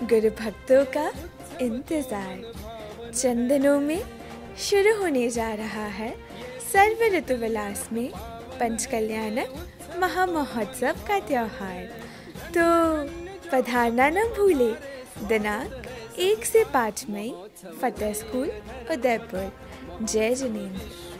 गुरु भक्तों का इंतजार। चंदनों में शुरू होने जा रहा है सर्व ऋतु विलास में पंचकल्याणक महामहोत्सव का त्योहार। तो पधारना न भूले। दिनांक 1 से 5 मई, फतेह स्कूल, उदयपुर। जय जिनेंद्र।